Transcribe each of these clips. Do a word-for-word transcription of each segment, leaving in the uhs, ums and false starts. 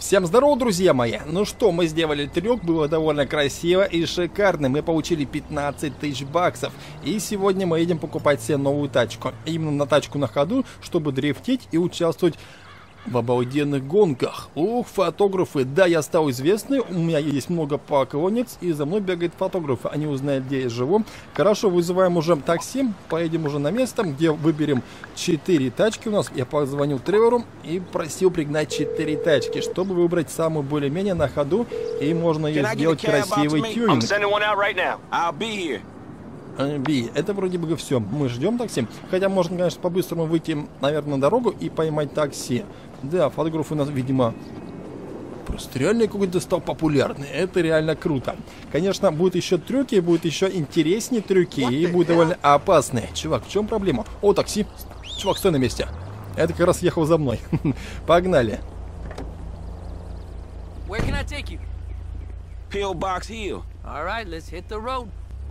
Всем здорово, друзья мои! Ну что, мы сделали трюк, было довольно красиво и шикарно. Мы получили пятнадцать тысяч баксов. И сегодня мы едем покупать себе новую тачку. Именно на тачку на ходу, чтобы дрифтить и участвовать в обалденных гонках. Ух, фотографы. Да, я стал известный, у меня есть много поклонниц, и за мной бегают фотографы. Они узнают, где я живу. Хорошо, вызываем уже такси, поедем уже на место, где выберем четыре тачки у нас. Я позвонил Тревору и просил пригнать четыре тачки, чтобы выбрать самую более-менее на ходу, и можно ей сделать красивый тюнинг. Би, это вроде бы все. Мы ждем такси. Хотя можно, конечно, по-быстрому выйти, наверное, на дорогу и поймать такси. Да, фотограф у нас, видимо, просто реально какой-то стал популярный. Это реально круто. Конечно, будут еще трюки, будут еще интереснее трюки и будут довольно опасные. Чувак, в чем проблема? О, такси. Чувак, стой на месте. Это как раз ехал за мной. Погнали. Pillbox Hill. All right, let's hit the road.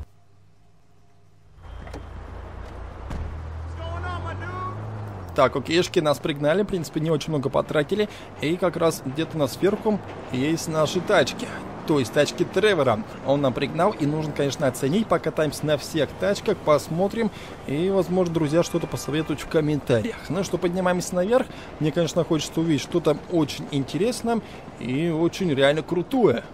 Так, окейшки, нас пригнали, в принципе, не очень много потратили. И как раз где-то на сверху есть наши тачки. То есть тачки Тревора. Он нам пригнал, и нужно, конечно, оценить. Покатаемся на всех тачках, посмотрим. И, возможно, друзья, что-то посоветуют в комментариях. Ну что, поднимаемся наверх. Мне, конечно, хочется увидеть что-то очень интересное и очень реально крутое.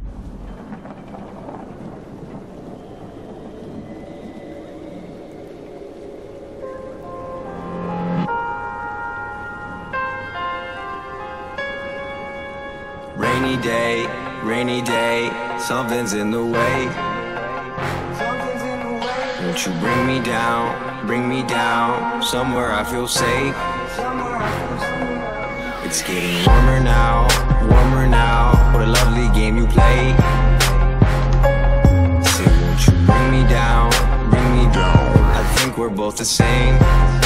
Rainy day, rainy day, something's in the way. Won't you bring me down, bring me down, somewhere I feel safe. It's getting warmer now, warmer now, what a lovely game you play. Say, won't you bring me down, bring me down, I think we're both the same.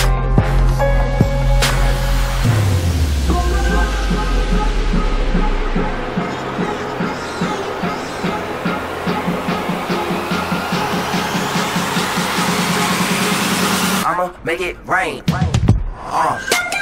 Make it rain. Uh.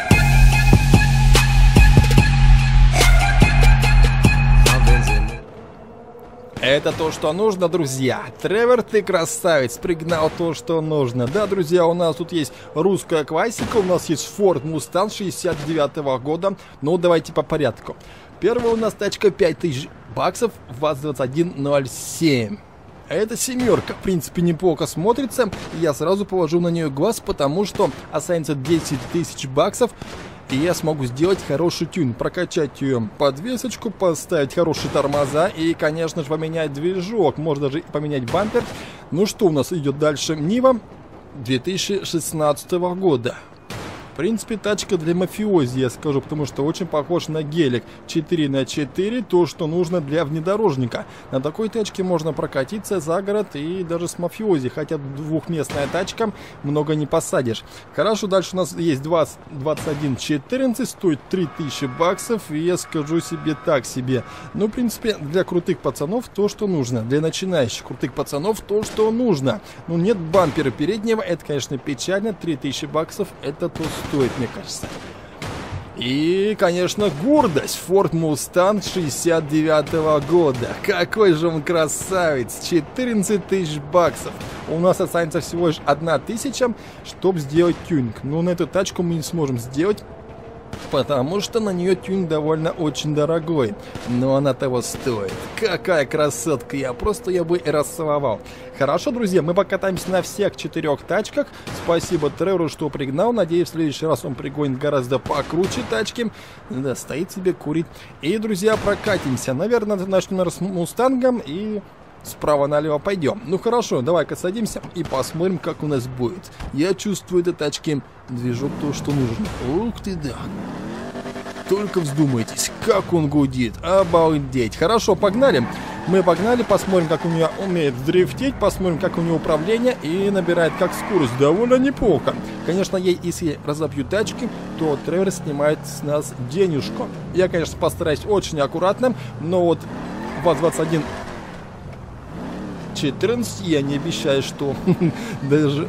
Это то, что нужно, друзья. Тревор, ты красавец, пригнал то, что нужно. Да, друзья, у нас тут есть русская классика, у нас есть Ford Mustang шестьдесят девятого года. Ну, давайте по порядку. Первая у нас тачка пять тысяч баксов, ВАЗ двадцать один ноль семь. Эта семерка, в принципе, неплохо смотрится. Я сразу положу на нее глаз, потому что останется десять тысяч баксов. И я смогу сделать хороший тюн, прокачать ее подвесочку, поставить хорошие тормоза и, конечно же, поменять движок. Можно даже поменять бампер. Ну что у нас идет дальше? Нива две тысячи шестнадцатого года. В принципе, тачка для мафиози, я скажу, потому что очень похож на гелик. четыре на четыре, то, что нужно для внедорожника. На такой тачке можно прокатиться за город и даже с мафиози, хотя двухместная тачка, много не посадишь. Хорошо, дальше у нас есть двадцать один четырнадцать, стоит три тысячи баксов, и я скажу себе так себе. Ну, в принципе, для крутых пацанов то, что нужно. Для начинающих крутых пацанов то, что нужно. Ну, нет бампера переднего, это, конечно, печально. три тысячи баксов, это то, стоит, мне кажется. И, конечно, гордость. Ford Mustang шестьдесят девятого года. Какой же он красавец. четырнадцать тысяч баксов. У нас останется всего лишь одна тысяча, чтобы сделать тюнинг. Но на эту тачку мы не сможем сделать, потому что на нее тюнинг довольно очень дорогой. Но она того стоит. Какая красотка. Я просто ее бы и расцеловал. Хорошо, друзья, мы покатаемся на всех четырех тачках. Спасибо Тревору, что пригнал. Надеюсь, в следующий раз он пригонит гораздо покруче тачки. Да, стоит себе, курит. И, друзья, прокатимся. Наверное, начнем с Мустангом и справа налево пойдем. Ну хорошо, давай-ка садимся и посмотрим, как у нас будет. Я чувствую этой тачке движок то, что нужно. Ух ты, да. Только вздумайтесь, как он гудит. Обалдеть. Хорошо, погнали. Мы погнали, посмотрим, как у нее умеет дрифтить, посмотрим, как у нее управление, и набирает как скорость. Довольно неплохо. Конечно, ей, если разобью тачки, то Тревор снимает с нас денежку. Я, конечно, постараюсь очень аккуратно, но вот ВАЗ двадцать один четырнадцать я не обещаю, что даже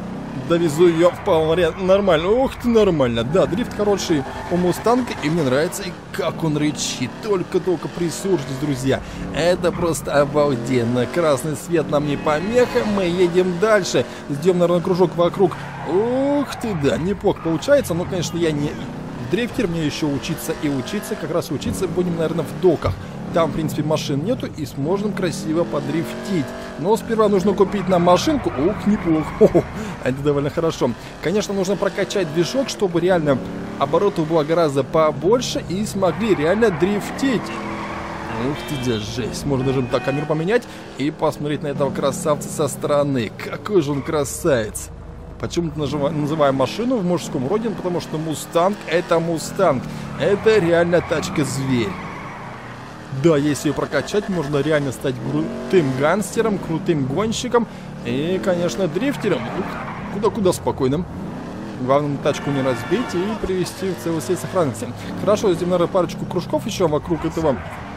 довезу ее вполне нормально. Ух ты, нормально. Да, дрифт хороший у Мустанга, и мне нравится, и как он рычит. Только-только прислушайтесь, друзья. Это просто обалденно. Красный свет нам не помеха, мы едем дальше. Ждем, наверное, кружок вокруг. Ух ты, да, неплохо получается, но, конечно, я не дрифтер, мне еще учиться и учиться. Как раз учиться будем, наверное, в доках. Там, в принципе, машин нету, и сможем красиво подрифтить. Но сперва нужно купить нам машинку. Ух, неплохо. О, это довольно хорошо. Конечно, нужно прокачать движок, чтобы реально оборотов было гораздо побольше и смогли реально дрифтить. Ух ты, да, жесть. Можно даже так камеру поменять и посмотреть на этого красавца со стороны. Какой же он красавец. Почему-то называем машину в мужском роде, потому что Мустанг — это Мустанг. Это реально тачка-зверь. Да, если ее прокачать, можно реально стать крутым гангстером, крутым гонщиком и, конечно, дрифтером. Куда-куда спокойным. Главное, тачку не разбить и привести в целости и сохранности. Хорошо, сделаем, наверное, парочку кружков еще вокруг этого.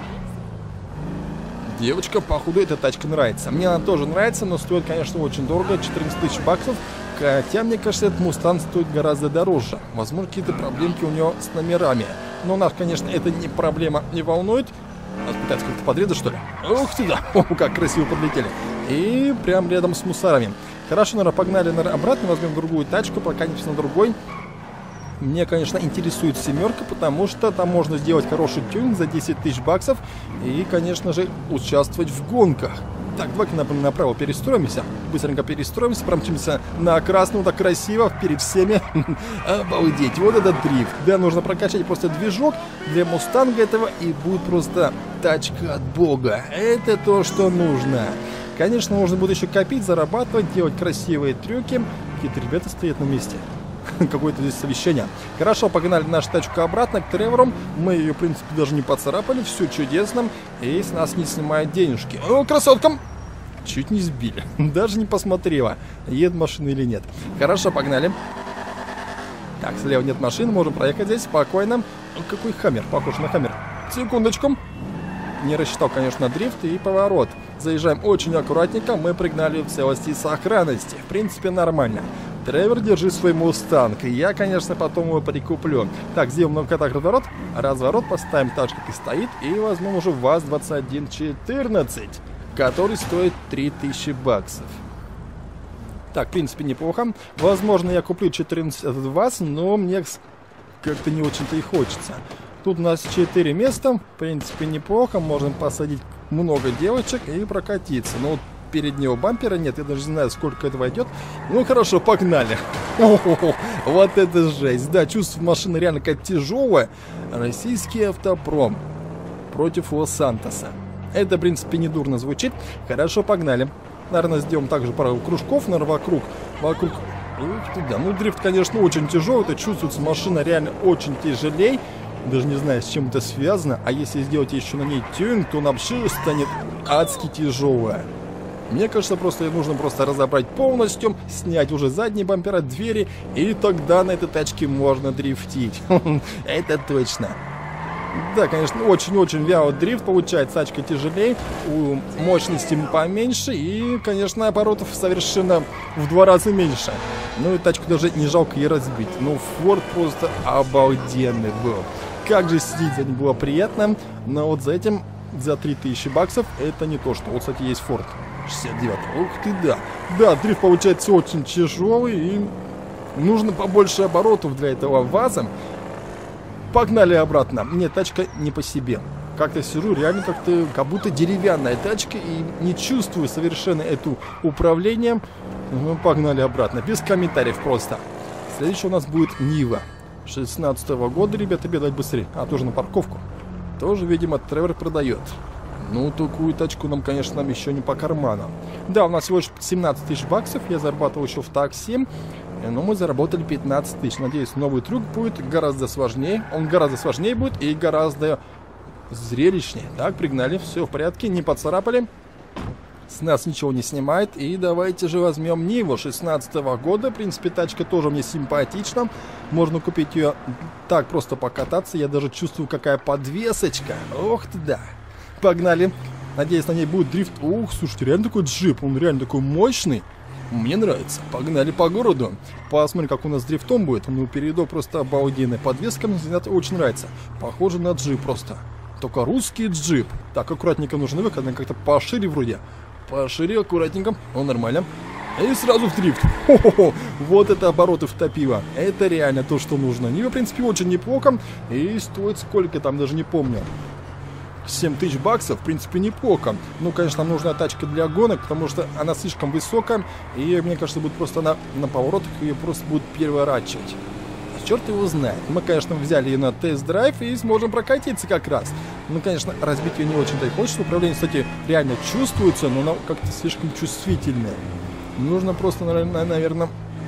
Девочка, походу, эта тачка нравится. Мне она тоже нравится, но стоит, конечно, очень дорого. четырнадцать тысяч баксов. Хотя, мне кажется, этот Мустанг стоит гораздо дороже. Возможно, какие-то проблемки у него с номерами. Но нас, конечно, это не проблема не волнует. Нас пытаются как-то подрезать, что ли? Ух ты, да! О, как красиво подлетели. И прям рядом с мусорами. Хорошо, наверное, погнали наверное, обратно. Возьмем другую тачку, прокатимся на другой. Мне, конечно, интересует семерка, потому что там можно сделать хороший тюнинг за десять тысяч баксов. И, конечно же, участвовать в гонках. Так, давай-ка направо перестроимся. Быстренько перестроимся, промчимся на красную, так красиво, перед всеми. Обалдеть, вот этот дрифт. Да, нужно прокачать просто движок для Мустанга этого, и будет просто тачка от бога. Это то, что нужно. Конечно, нужно будет еще копить, зарабатывать, делать красивые трюки. Какие-то ребята стоят на месте. Какое-то здесь совещание. Хорошо, погнали нашу тачку обратно к Тревору. Мы ее, в принципе, даже не поцарапали. Все чудесно. И с нас не снимают денежки. О, красоткам! Чуть не сбили. Даже не посмотрела, едет машина или нет. Хорошо, погнали. Так, слева нет машины. Можем проехать здесь спокойно. Какой хаммер? Похож на хаммер. Секундочку. Не рассчитал, конечно, дрифт и поворот. Заезжаем очень аккуратненько. Мы пригнали в целости и сохранности. В принципе, нормально. Тревор, держи свой Мустанг. Я, конечно, потом его прикуплю. Так, сделаем на катах разворот. Разворот поставим так же, как и стоит. И возьмем уже ВАЗ двадцать один четырнадцать, который стоит три тысячи баксов. Так, в принципе, неплохо. Возможно, я куплю четырнадцать ВАЗ, но мне как-то не очень-то и хочется. Тут у нас четыре места. В принципе, неплохо. Можно посадить много девочек и прокатиться. Но переднего бампера нет, я даже не знаю, сколько это войдет. Ну хорошо, погнали. О-о-о, вот это жесть. Да, чувствую, машина реально как тяжелая. Российский автопром против Лос-Сантоса. Это, в принципе, недурно звучит. Хорошо, погнали. Наверное, сделаем также пару кружков, наверное, вокруг. Вокруг. Ух ты, да. Ну, дрифт, конечно, очень тяжелый. Это чувствуется, машина реально очень тяжелей. Даже не знаю, с чем это связано. А если сделать еще на ней тюнинг, то она вообще станет адски тяжелая. Мне кажется, просто нужно просто разобрать полностью, снять уже задние бампера, двери, и тогда на этой тачке можно дрифтить. Это точно. Да, конечно, очень-очень вялый дрифт получается, тачка тяжелее, у мощности поменьше, и, конечно, оборотов совершенно в два раза меньше. Ну и тачку даже не жалко и разбить. Ну, Форд просто обалденный был. Как же сидеть за ним было приятно, но вот за этим, за три тысячи баксов, это не то, что. Вот, кстати, есть Форд шестьдесят девятый. Ух ты, да. Да, дрифт получается очень тяжелый, и нужно побольше оборотов для этого ВАЗа. Погнали обратно. Мне тачка не по себе. Как-то сижу, реально как-то, как будто деревянная тачка, и не чувствую совершенно это управление. Ну, погнали обратно. Без комментариев просто. Следующий у нас будет Нива. шестнадцатого года, ребята, бегать быстрее. А, тоже на парковку. Тоже, видимо, Тревор продает. Ну, такую тачку нам, конечно, нам еще не по карману. Да, у нас всего лишь семнадцать тысяч баксов. Я зарабатывал еще в такси. Но мы заработали пятнадцать тысяч. Надеюсь, новый трюк будет гораздо сложнее. Он гораздо сложнее будет и гораздо зрелищнее. Так, пригнали. Все в порядке. Не поцарапали. С нас ничего не снимает. И давайте же возьмем Ниву шестнадцатого года. В принципе, тачка тоже мне симпатична. Можно купить ее так, просто покататься. Я даже чувствую, какая подвесочка. Ох ты, да. Погнали. Надеюсь, на ней будет дрифт. Ух, слушайте, реально такой джип. Он реально такой мощный. Мне нравится. Погнали по городу. Посмотрим, как у нас с дрифтом будет. Ну, передок просто обалденный. Подвеска мне очень нравится. Похоже на джип просто. Только русский джип. Так, аккуратненько нужно выход. Она как-то пошире вроде. Пошире, аккуратненько. Ну, нормально. И сразу в дрифт. Хо-хо-хо. Вот это обороты в топиво. Это реально то, что нужно. Нива, в принципе, очень неплохо. И стоит сколько, там даже не помню. семь тысяч баксов, в принципе, неплохо. Ну, конечно, нам нужна тачка для гонок, потому что она слишком высокая. И, мне кажется, будет просто на, на поворотах ее просто будет переворачивать. Черт его знает. Мы, конечно, взяли ее на тест-драйв и сможем прокатиться как раз. Ну, конечно, разбить ее не очень-то и хочется. Управление, кстати, реально чувствуется, но оно как-то слишком чувствительное. Нужно просто, наверное...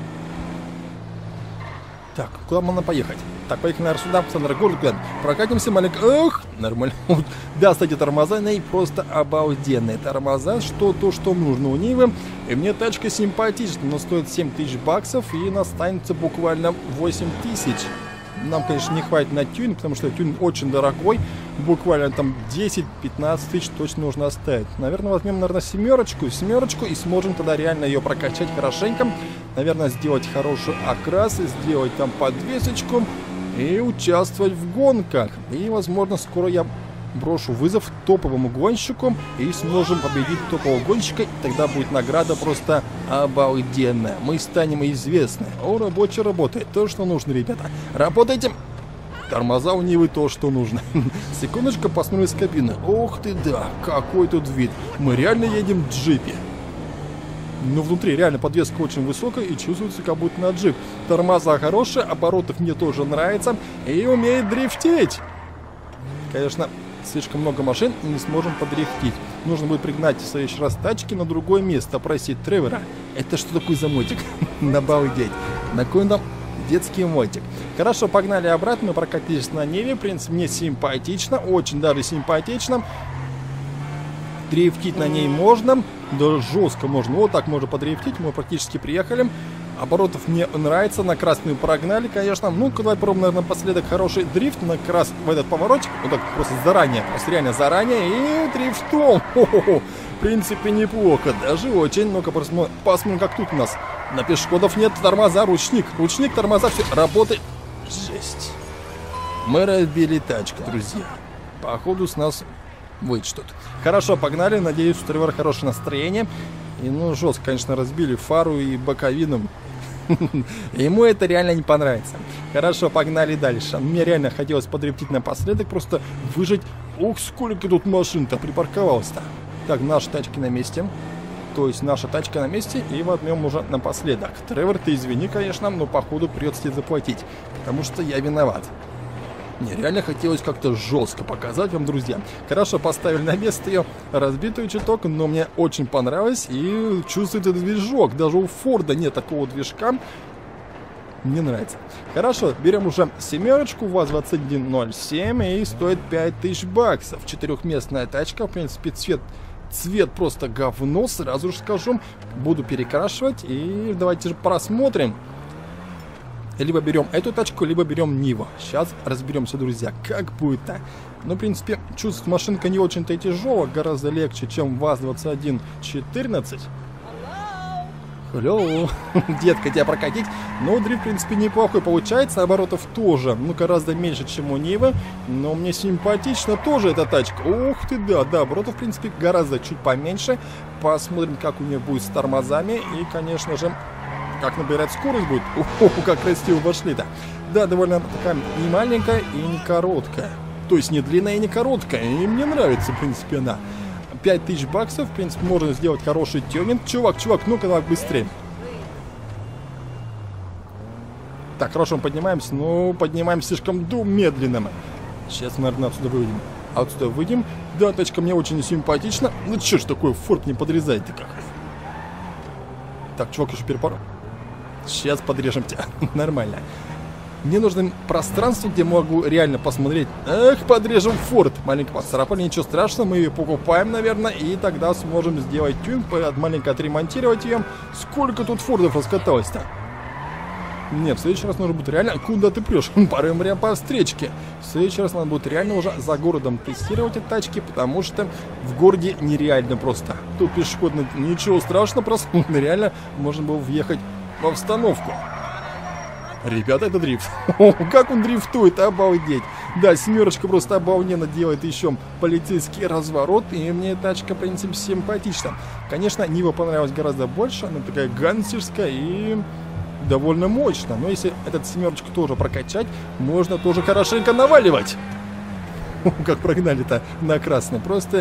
Так, куда можно поехать? Так, поехали, наверное, сюда, в центр города. Прокатимся маленько. Эх, нормально. Да, кстати, тормоза на ней просто обалденные. Тормоза, что то, что нужно у Нивы. И мне тачка симпатична, но стоит семь тысяч баксов и нас останется буквально восемь тысяч. Нам, конечно, не хватит на тюнинг, потому что тюнинг очень дорогой. Буквально там десять-пятнадцать тысяч точно нужно оставить. Наверное, возьмем, наверное, семерочку, семерочку и сможем тогда реально ее прокачать хорошенько. Наверное, сделать хороший окрас, сделать там подвесочку и участвовать в гонках. И, возможно, скоро я брошу вызов топовому гонщику и сможем победить топового гонщика. И тогда будет награда просто обалденная. Мы станем известны. О, рабочий работает. То, что нужно, ребята. Работайте. Тормоза у Нивы то, что нужно. Секундочку, посмотрим из кабины. Ох ты, да, какой тут вид. Мы реально едем в джипе. Ну, внутри реально подвеска очень высокая и чувствуется, как будто на джип. Тормоза хорошие, оборотов мне тоже нравится. И умеет дрифтить. Конечно, слишком много машин и не сможем подрифтить. Нужно будет пригнать в следующий раз тачки на другое место, просить Тревора. Это что такое за мотик? Обалдеть. На кой нам детский мотик? Хорошо, погнали обратно. Мы прокатились на Ниве. В принципе, мне симпатично. Очень даже симпатично. Дрифтить на ней можно. Да, жестко можно. Вот так можно подрифтить. Мы практически приехали. Оборотов мне нравится. На красную прогнали, конечно. Ну-ка, давай попробуем, наверное, напоследок хороший дрифт на крас... в этот поворотик. Вот так просто заранее. Просто реально заранее. И дрифтом. Хо-хо-хо. В принципе, неплохо. Даже очень. Ну-ка, посмотрим, посмотрим, как тут у нас. На пешеходов нет. Тормоза, ручник. Ручник, тормоза, все работает. Жесть. Мы разбили тачку, друзья. Походу, с нас вычтут. Хорошо, погнали. Надеюсь, у Тревора хорошее настроение. И, ну, жестко, конечно, разбили фару и боковину. Ему это реально не понравится. Хорошо, погнали дальше. Мне реально хотелось подрифтить напоследок, просто выжить. Ух, сколько тут машин-то припарковалось-то. Так, наши тачки на месте. То есть наша тачка на месте, и возьмем уже напоследок. Тревор, ты извини, конечно, но походу придется тебе заплатить, потому что я виноват. Мне реально хотелось как-то жестко показать вам, друзья. Хорошо, поставили на место ее, разбитую чуток, но мне очень понравилось. И чувствуется движок. Даже у Форда нет такого движка. Мне нравится. Хорошо, берем уже семерочку, ВАЗ двадцать один ноль семь, и стоит пять тысяч баксов. Четырехместная тачка, в принципе, цвет... Цвет просто говно, сразу же скажу. Буду перекрашивать, и давайте же просмотрим. Либо берем эту тачку, либо берем Ниву. Сейчас разберемся, друзья, как будет-то. Ну, в принципе, чувствует машинка не очень-то и тяжелая. Гораздо легче, чем ВАЗ двадцать один четырнадцать. Hello. Детка, тебя прокатить. Но дрифт, в принципе, неплохой получается. Оборотов тоже, ну, гораздо меньше, чем у Нивы. Но мне симпатично тоже эта тачка. Ух ты, да, да, оборотов, в принципе, гораздо чуть поменьше. Посмотрим, как у нее будет с тормозами. И, конечно же, как набирать скорость будет. Ого, как красиво вошли-то. Да, довольно такая не маленькая и не короткая. То есть не длинная и не короткая. И мне нравится, в принципе, она. пять тысяч баксов, в принципе, можно сделать хороший тюнинг. Чувак, чувак, ну-ка давай быстрее. Так, хорошо, мы поднимаемся. Ну, поднимаемся слишком медленно. Сейчас, наверное, отсюда выйдем. Отсюда выйдем. Да, тачка мне очень симпатична. Ну, что ж такое, Форд не подрезает-то как. Так, чувак, еще перепорол. Сейчас подрежем тебя. Нормально. Мне нужно пространство, где могу реально посмотреть. Эх, подрежем Форд. Маленько поцарапали, ничего страшного. Мы ее покупаем, наверное, и тогда сможем сделать тюнинг, маленько отремонтировать ее. Сколько тут Фордов раскаталось-то? Нет, в следующий раз нужно будет реально... Куда ты прешь? Порываем прямо по встречке. В следующий раз надо будет реально уже за городом тестировать эти тачки, потому что в городе нереально просто. Тут пешеходно, ничего страшного, просто реально можно было въехать в обстановку. Ребята, это дрифт. О, как он дрифтует, обалдеть. Да, семерочка просто обалденно делает еще полицейский разворот. И мне тачка, в принципе, симпатична. Конечно, Нива понравилась гораздо больше. Она такая гангстерская и довольно мощная. Но если этот семерочку тоже прокачать, можно тоже хорошенько наваливать. О, как прогнали-то на красный. Просто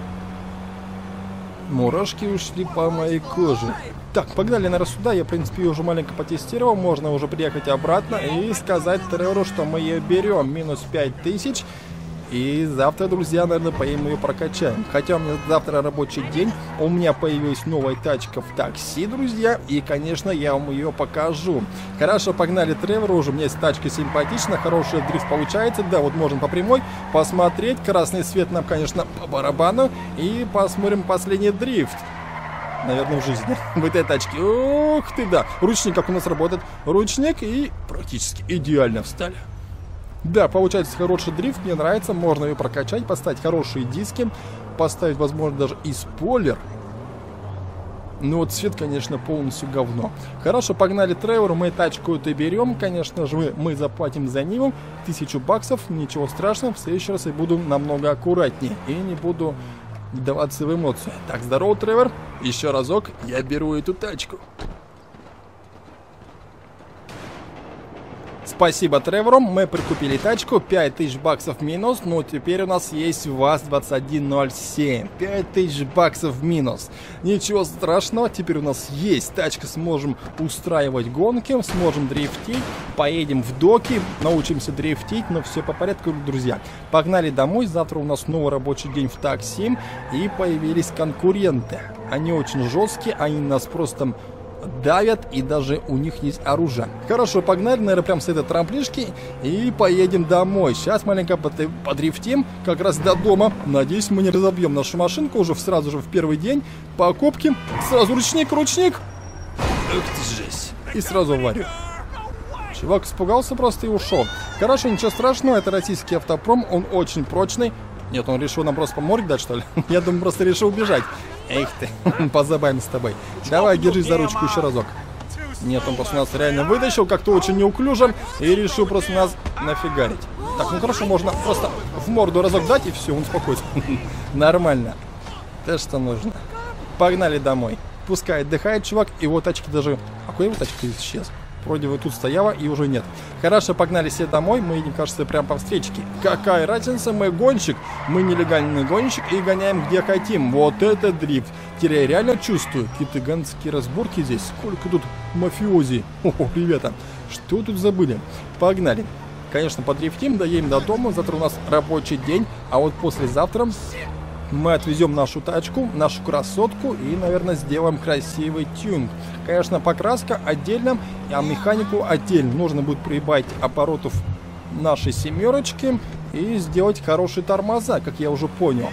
мурашки ушли по моей коже. Так, погнали, наверное, сюда. Я, в принципе, ее уже маленько потестировал. Можно уже приехать обратно и сказать Тревору, что мы ее берем. Минус пять тысяч. И завтра, друзья, наверное, поедем ее прокачаем. Хотя у меня завтра рабочий день. У меня появилась новая тачка в такси, друзья. И, конечно, я вам ее покажу. Хорошо, погнали, Тревор. Уже у меня есть тачка симпатичная. Хороший дрифт получается. Да, вот можно по прямой посмотреть. Красный свет нам, конечно, по барабану. И посмотрим последний дрифт. Наверное, в жизни. В этой тачке. Ух ты, да. Ручник как у нас работает. Ручник и практически идеально встали. Да, получается хороший дрифт. Мне нравится. Можно ее прокачать, поставить хорошие диски. Поставить, возможно, даже и спойлер. Ну вот цвет, конечно, полностью говно. Хорошо, погнали, Тревор. Мы тачку эту берем. Конечно же, мы заплатим за Ниву тысячу баксов. Ничего страшного. В следующий раз я буду намного аккуратнее. И не буду вдаваться в эмоции. Так, здорово, Тревор. Еще разок, я беру эту тачку. Спасибо, Тревору. Мы прикупили тачку. пять тысяч баксов минус. Но теперь у нас есть ВАЗ двадцать один ноль семь. пять тысяч баксов минус. Ничего страшного. Теперь у нас есть тачка. Сможем устраивать гонки. Сможем дрифтить. Поедем в доки. Научимся дрифтить. Но все по порядку, друзья. Погнали домой. Завтра у нас новый рабочий день в такси. И появились конкуренты. Они очень жесткие. Они нас просто давят, и даже у них есть оружие. Хорошо, погнали, наверное, прям с этой трамплишки и поедем домой. Сейчас маленько подрифтим, как раз до дома. Надеюсь, мы не разобьем нашу машинку уже сразу же в первый день. Покупки. Сразу ручник, ручник. Эх ты жесть. И сразу аварию. Чувак испугался просто и ушел. Хорошо, ничего страшного, это российский автопром, он очень прочный. Нет, он решил нам просто по морде дать, что ли? Я думаю, просто решил убежать. Эх ты, позабавим с тобой. Давай, держись за ручку еще разок. Нет, он просто нас реально вытащил, как-то очень неуклюже, и решил просто нас нафигарить. Так, ну хорошо, можно просто в морду разок дать, и все, он успокоится. Нормально. То, что нужно. Погнали домой. Пускай отдыхает чувак, его тачки даже... А какой его тачка исчез? Вроде вот тут стояла и уже нет. Хорошо, погнали все домой. Мы едем, кажется, прямо по встречке. Какая разница, мы гонщик. Мы нелегальный гонщик и гоняем где хотим. Вот это дрифт. Теперь я реально чувствую какие-то гангстские разборки здесь. Сколько тут мафиози. О, ребята, что тут забыли? Погнали. Конечно, подрифтим, доедем до дома. Завтра у нас рабочий день. А вот послезавтра мы отвезем нашу тачку, нашу красотку и, наверное, сделаем красивый тюнинг. Конечно, покраска отдельно, а механику отдельно. Нужно будет прибавить оборотов нашей семерочки и сделать хорошие тормоза, как я уже понял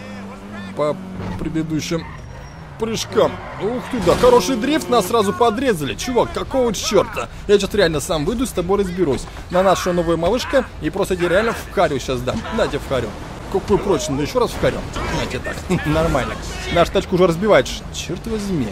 по предыдущим прыжкам. Ух ты, да, хороший дрифт, нас сразу подрезали. Чувак, какого черта? Я сейчас реально сам выйду, с тобой разберусь. На нашу новую малышка и просто тебе реально вхарю сейчас дам. На тебе вхарю. Какой прочный, да еще раз вхарю. Знаете, так, нормально. Наша тачка уже разбивает. Черт возьми.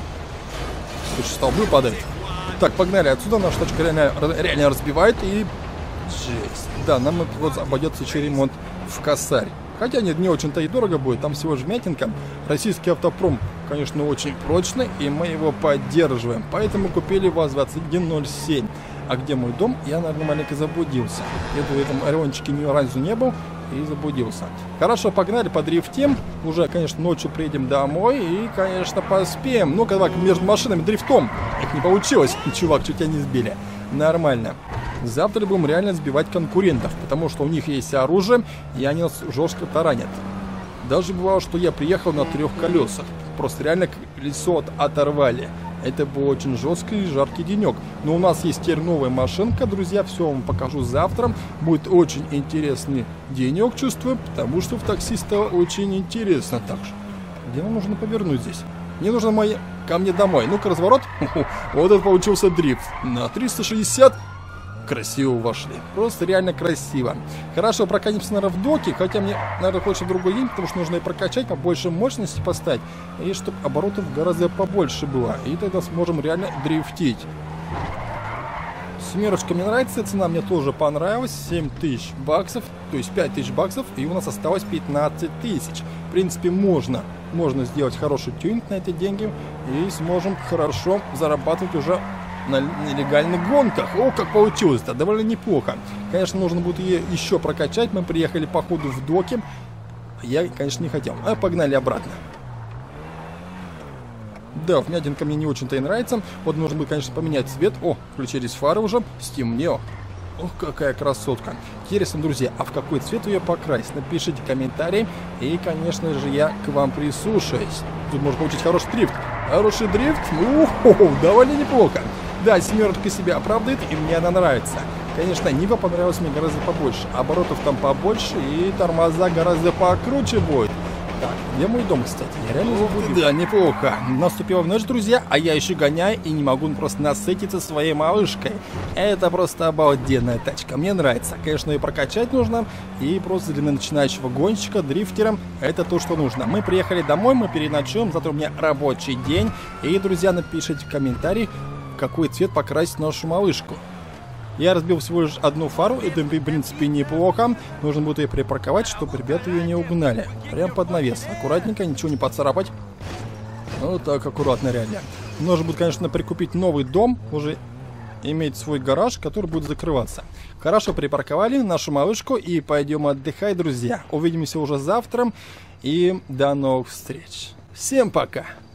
Слушай, столбы падает. Так, погнали отсюда. Наша тачка реально, реально разбивает. И жесть. Да, нам вот обойдется еще ремонт в косарь. Хотя нет, не очень-то и дорого будет. Там всего жмятинка. Российский автопром, конечно, очень прочный. И мы его поддерживаем. Поэтому купили ВАЗ двадцать один ноль семь. А где мой дом? Я, наверное, маленько заблудился. Я в этом ориончике ни разу не был. И заблудился. Хорошо, погнали, подрифтим. Уже, конечно, ночью приедем домой. И, конечно, поспеем. Ну, когда между машинами дрифтом. Их не получилось. Чувак, чуть тебя не сбили. Нормально. Завтра будем реально сбивать конкурентов. Потому что у них есть оружие. И они нас жестко таранят. Даже бывало, что я приехал на трех колесах. Просто реально колесо оторвали. Это был очень жесткий и жаркий денек. Но у нас есть теперь новая машинка, друзья. Все вам покажу завтра. Будет очень интересный денек, чувствую. Потому что в такси стало очень интересно. Так же, где нам нужно повернуть здесь? Мне нужно мои... ко мне домой. Ну-ка, разворот. Вот это получился дрифт. На триста шестьдесят. красиво вошли. Просто реально красиво. Хорошо, прокатимся, наверное, в доке. Хотя мне, наверное, хочется в другой день, потому что нужно и прокачать, побольше мощности поставить. И чтобы оборотов гораздо побольше было. И тогда сможем реально дрифтить. Семерочка мне нравится, цена мне тоже понравилась. семь тысяч баксов, то есть пять тысяч баксов. И у нас осталось пятнадцать тысяч. В принципе, можно. Можно сделать хороший тюнинг на эти деньги. И сможем хорошо зарабатывать уже на нелегальных гонках. О, как получилось-то, довольно неплохо. Конечно, нужно будет ее еще прокачать. Мы приехали по ходу в доки. Я, конечно, не хотел. А погнали обратно. Да, вмятинка мне не очень-то и нравится. Вот нужно будет, конечно, поменять цвет. О, включились фары уже. Стемнело. Ох, какая красотка. Интересно, друзья, а в какой цвет ее покрасить? Напишите комментарий. И, конечно же, я к вам прислушаюсь. Тут можно получить хороший дрифт. Хороший дрифт? Уху, довольно неплохо. Да, семерочка себя оправдывает, и мне она нравится. Конечно, Нива понравилась мне гораздо побольше. Оборотов там побольше, и тормоза гораздо покруче будет. Так, где мой дом, кстати? Я реально забыл. Да, неплохо. Наступила ночь, друзья, а я еще гоняю и не могу просто насытиться своей малышкой. Это просто обалденная тачка. Мне нравится. Конечно, ее прокачать нужно. И просто для начинающего гонщика, дрифтера, это то, что нужно. Мы приехали домой, мы переночуем. Завтра у меня рабочий день. И, друзья, напишите в комментарии, какой цвет покрасить нашу малышку. Я разбил всего лишь одну фару, это, в принципе, неплохо. Нужно будет ее припарковать, чтобы ребята ее не угнали. Прям под навес. Аккуратненько, ничего не поцарапать. Вот так, аккуратно, реально. Нужно будет, конечно, прикупить новый дом, уже иметь свой гараж, который будет закрываться. Хорошо припарковали нашу малышку и пойдем отдыхать, друзья. Увидимся уже завтра и до новых встреч. Всем пока!